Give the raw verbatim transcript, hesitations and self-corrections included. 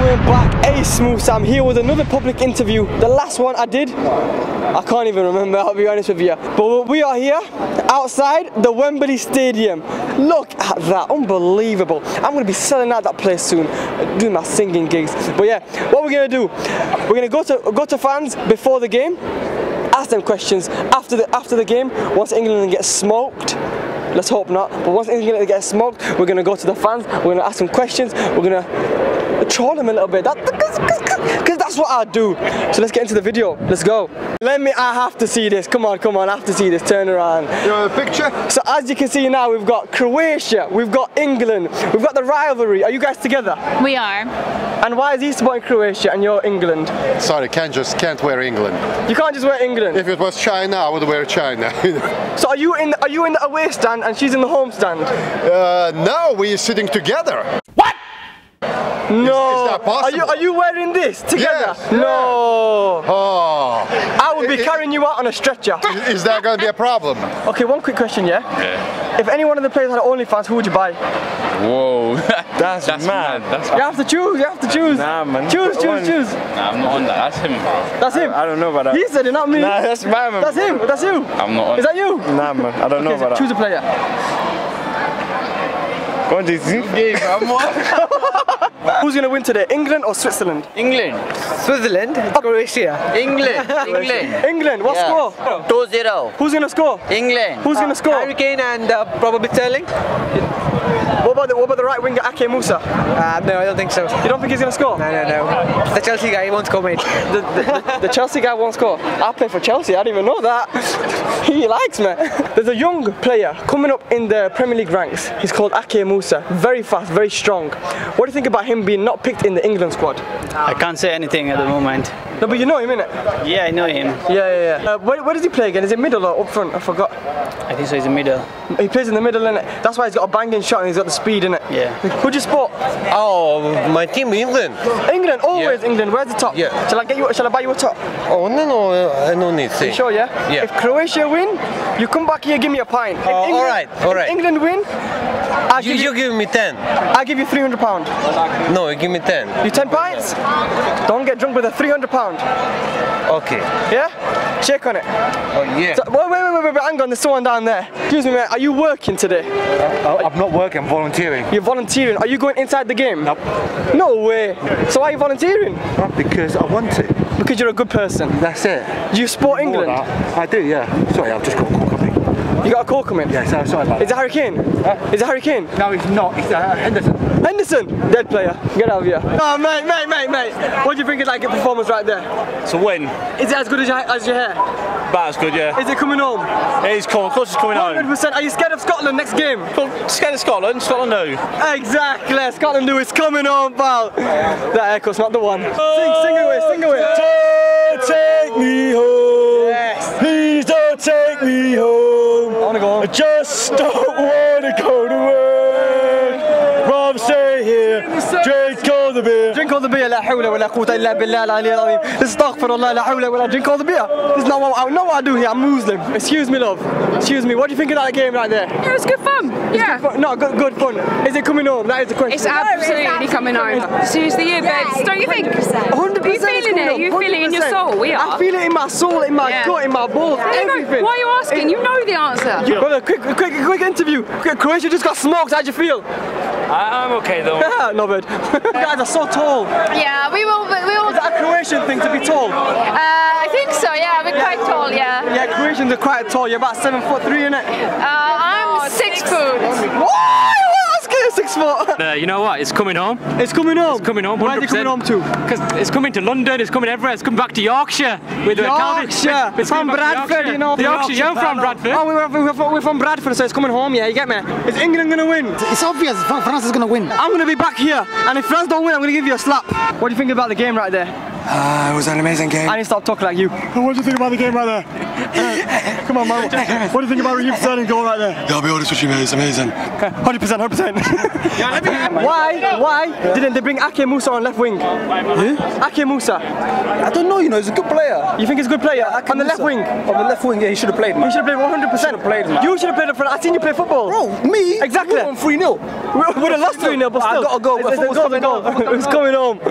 Welcome back, hey Smooth Sam here with another public interview. The last one I did, I can't even remember, I'll be honest with you. But we are here outside the Wembley Stadium. Look at that, unbelievable. I'm going to be selling out that place soon, doing my singing gigs. But yeah, what we're going to do, we're going to go to go to fans before the game, ask them questions after the after the game. Once England gets smoked, let's hope not, but once England gets smoked, we're going to go to the fans, we're going to ask them questions, we're going to troll them a little bit, because that's what I do. So let's get into the video, let's go. Let me, I have to see this, come on, come on, I have to see this, turn around. You want a picture? So as you can see now, we've got Croatia, we've got England, we've got the rivalry. Are you guys together? We are. And why is he supporting Croatia and you're England? Sorry, can't just can't wear England. You can't just wear England? If it was China, I would wear China. So are you in the, are you in the away stand and she's in the home stand? Uh, no, we're sitting together. What? No. Is, is that possible? Are you are you wearing this together? Yes, no. Yeah. Oh. I would be it, carrying you out on a stretcher. Is that going to be a problem? Okay, one quick question, yeah? Yeah. If any one of the players had OnlyFans, who would you buy? Whoa. That's, that's mad. That's you have to choose, you have to choose. Nah, man. Choose, choose, choose. Nah, I'm not on that. That's him, bro. That's him? I, I don't know about that. He said it, not me. Nah, that's my man. That's him, that's you. I'm not on. Is that you? Nah, man. I don't okay, know about so choose that. a player. Go on, J C. Who's going to win today, England or Switzerland? England. Switzerland, Croatia. England. England. England, what Yeah. score? two zero. Who's going to score? England. Who's going to score? Harry Kane and uh, probably Sterling. What about the, what about the right winger, Ake Musa? Uh, no, I don't think so. You don't think he's going to score? No, no, no. The Chelsea guy, he won't score, mate. The, the, the Chelsea guy won't score. I play for Chelsea, I didn't even know that. He likes me. There's a young player coming up in the Premier League ranks. He's called Ake Musa. Very fast, very strong. What do you think about him being not picked in the England squad? I can't say anything at the moment. No, but you know him, innit? Yeah, I know him. Yeah, yeah, yeah. Uh, where, where does he play again? Is it middle or up front? I forgot. I think so, he's in the middle. He plays in the middle, innit? That's why he's got a banging shot and he's got the speed, innit? Yeah. Who'd you support? Oh, my team, England. England, always Yeah. England. Where's the top? Yeah. Shall I get you? Shall I buy you a top? Oh, no, no, I no need to. You sure, yeah? Yeah. If Croatia win, you come back here, give me a pint. If Oh, England, alright, alright. If England win, I'll You, give you, you give me ten. I'll give you three hundred pounds. No, you give me ten. You ten pints? Don't get drunk with a three hundred pounds. Okay. Yeah? Shake on it. Oh, yeah. So, wait, wait, wait, wait, wait, hang on, there's someone down there. Excuse me, mate, are you working today? Uh, I'm not working, I'm volunteering. You're volunteering. Are you going inside the game? Nope. No way. So why are you volunteering? Not because I want to. Because you're a good person. That's it. Do you support More England? that. I do, yeah. Sorry, I've just got a call coming. You got a call coming? Yeah, sorry, sorry about Is it Harry Kane? Huh? Is it Harry Kane? that. No, it's not. It's uh, Henderson. Henderson, dead player. Get out of here. Oh, mate, mate, mate, mate. What do you think of that good performance right there? It's a win. Is it as good as your, as your hair? That's good, yeah. Is it coming home? It is coming. Of course it's coming one hundred home. percent. Are you scared of Scotland next game? Scared of Scotland? Scotland no. Exactly. Scotland do it's coming home, pal. That echo's not the one. Sing, sing away, sing away. Don't take me home. Yes. Please don't take me home. I wanna go home. I just don't wanna go to work. Rather stay here, drink all the beer. Drink all the beer. لا حول ولا قوة إلا بالله العلي العظيم. استغفر الله لا حول ولا. Drink all the beer. This is not what I know what I do here. I'm Muslim. Excuse me, love. Excuse me. What do you think of that game right there? It was good fun. Yeah. Good fun. No, good, good fun. Is it coming home? That is the question. It's absolutely coming home. Seriously, yeah, babes. Don't you think? one hundred percent. Are you feeling it? Are you feeling it in your soul? We are. I feel it in my soul, in my Yeah. gut, in my balls, There you go. everything. Why are you asking? You know the answer. Brother, quick, quick, quick interview. Quick, Croatia just got smoked. How'd you feel? I, I'm okay though. No, bad. You guys are so tall. Yeah, we will. We will. Is that a Croatian thing to be tall? Uh, I think so. Yeah, we're quite tall. Yeah. Yeah, Croatians are quite tall. You're about seven foot three, innit? Uh, I'm six foot. Why? Six foot. Uh, you know what? It's coming home. It's coming home. It's coming home. Where's it coming home to? Because it's coming to London. It's coming everywhere. It's coming back to Yorkshire. With Yorkshire. It's From Bradford, you know. The Yorkshire. You're from Bradford. Oh, we're, we're, we're from Bradford, so it's coming home. Yeah, you get me? Is England gonna win? It's obvious, France is going to win. I'm gonna be back here, and if France don't win, I'm gonna give you a slap. What do you think about the game right there? Uh, it was an amazing game. I need to stop talking like you. What do you think about the game right there? Uh, come on, man. What do you think about Raheem Sterling goal right there? Yeah, I'll be honest with you, mate. It's amazing. one hundred percent, one hundred percent. Why, why didn't they bring Ake Musa on left wing? Who? Ake Musa. I don't know, you know, he's a good player. You think he's a good player? Ake on the left Musa. wing? On the left wing, yeah, he should have played, man. He should have played one hundred percent. Played, man. You should have played in front. I've seen you play football. Bro, me? Exactly. We won three nil. We would have lost three nil, but still. I got a goal. It's, it's, it's, coming home. It's coming home.